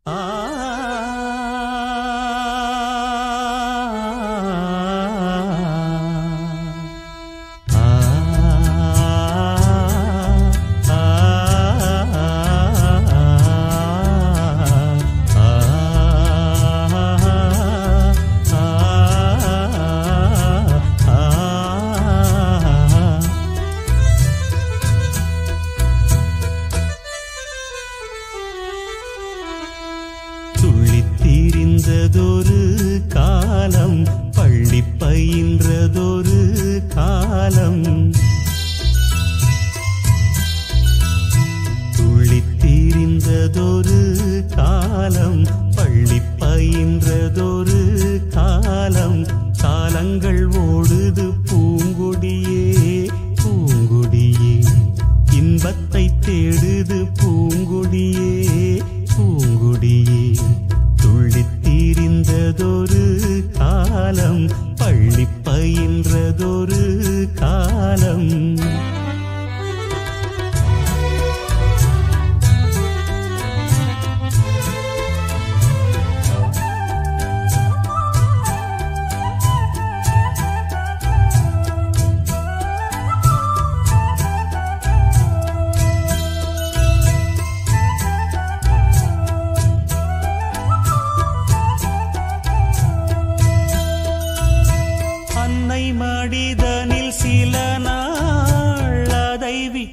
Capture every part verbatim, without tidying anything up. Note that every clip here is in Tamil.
துள்ளித்திரிந்ததொரு காலம் பள்ளி பயின்றதொரு காலம் துள்ளித்திரிந்ததொரு காலம் பள்ளி பயின்றதொரு காலம் காலங்கள் ஓடுது பூங்கொடியே பூங்கொடியே இன்பத்தை தேடுது பூங்கொடியே பூங்கொடியே துள்ளித்திரிந்ததொரு காலம் பள்ளி பயின்றதொரு காலம் அன்னை மடிதனில் சில நாள் அதை வி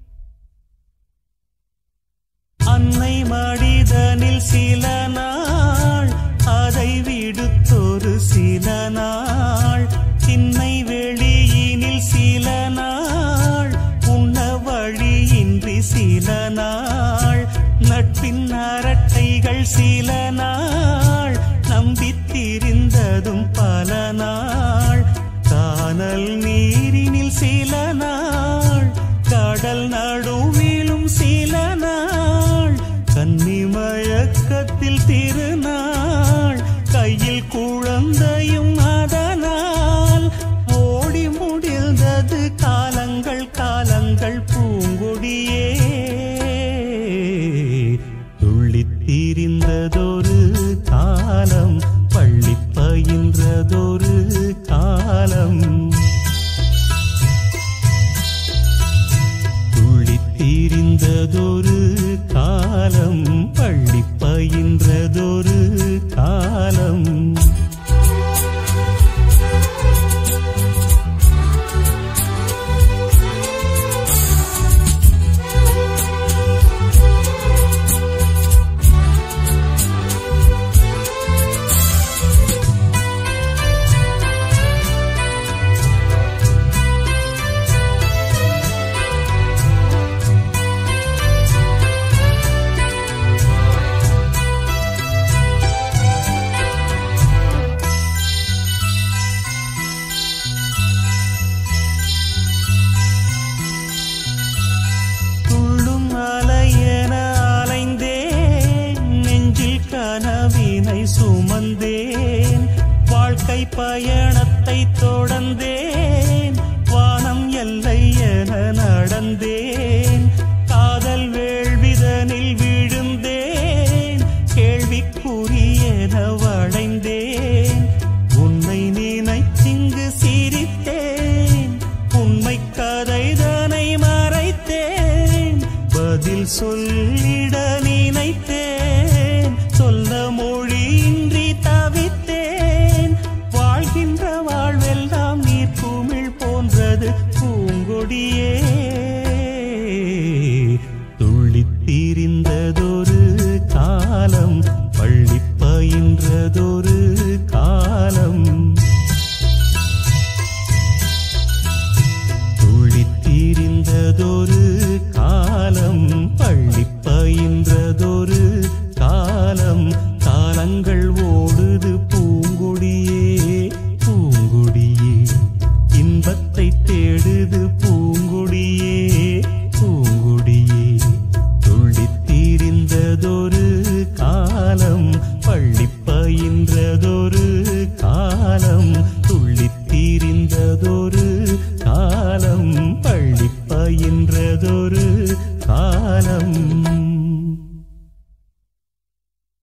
அன்னை மடிதனில் சில நாள் அதை விடுத்தொரு சில நாள் திண்ணை வெளியினில் சில நாள் உண்ண வழியின்றி சில நாள் நட்பின் அரட்டைகள் சில நாள் நம்பித்திரிந்ததும் பல நாள் கானல் நீரினில் சில நாள் கடல் நடுவிலும் சில நாள் கன்னிமயக்கத்தில் திருநாள் கையில் குழந்தையும் அதனால் ஓடி முடிந்தது காலங்கள் காலங்கள் பூங்கொடியே துள்ளித்திரிந்ததொரு காலம் பள்ளி பயின்றதொரு காலம் துள்ளித்திரிந்ததொரு காலம் பள்ளி பயின்றதொரு காலம் சுமந்தேன் வாழ்க்கை பயணத்தை தொடர்ந்தேன் வானம் எல்லை என நடந்தேன் காதல் வேள்விதனில் விழுந்தேன் கேள்விக்குரியென வளைந்தேன் உன்னை நினைத்திங்கு சிரித்தேன் உண்மை கதைதனை மறைத்தேன் பதில் சொல்லிட